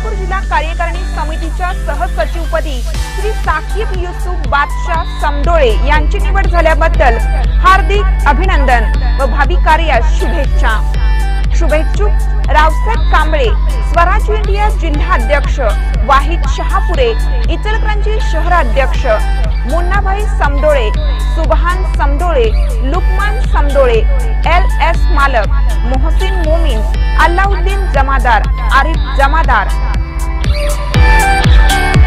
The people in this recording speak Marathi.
सोलापूर जिल्हा कार्यकारिणी समितीच्या सहसचिवपदी श्री साकीब युसुफ बादशाह समडोळे यांची निवड झाल्याबद्दल हार्दिक अभिनंदन व भावी कार्यास शुभेच्छा। शुभेच्छुक रावसाहेब कांबळे, स्वराज इंडिया जिल्हा अध्यक्ष वाहिद शहापुरे, इचलकरंजी शहराध्यक्ष मुन्नाभाई समडोळे, सुबहान समडोळे, लुकमान समडोळे, LS मालक, मोहसिन मोमीन, अल्लाउद्दीन जमादार, आरिफ जमादार।